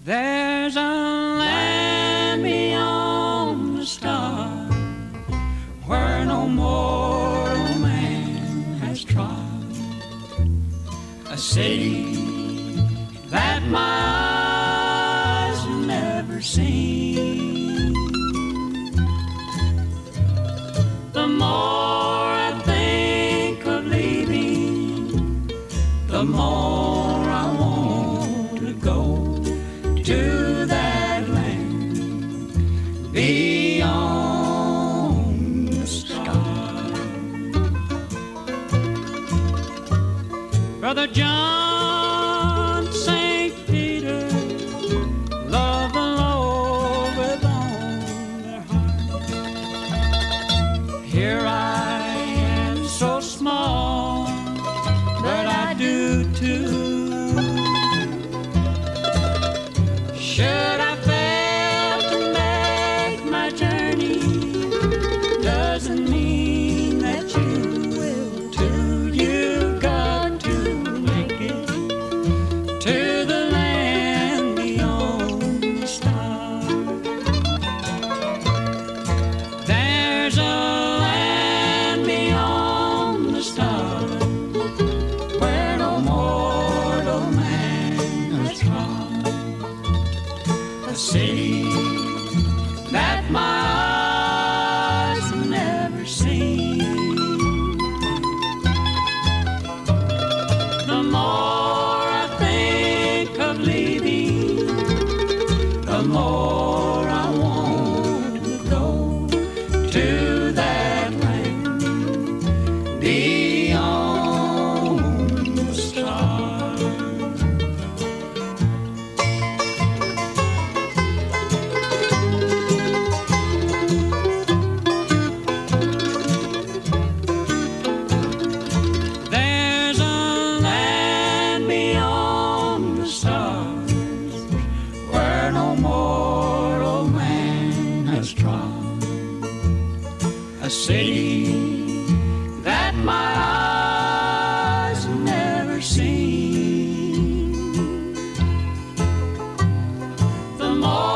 There's a land beyond the stars where no mortal man has trod, a city that my eyes have never seen. The more I think of leaving, the more I want to go to that land beyond the stars. Brother John St. Peter loved the Lord with all their heart. Here I am so small, but I do too. Should I fail to make my journey, doesn't mean that you will too. You've got to make it to the land beyond the stars. There's a land beyond the stars where no mortal man has trod, a city that my eyes have never seen. The more I think of leaving, the more I want to go to that land beyond the stars. There's a land beyond the stars where no mortal man has trod, a city that my eyes have never seen. The more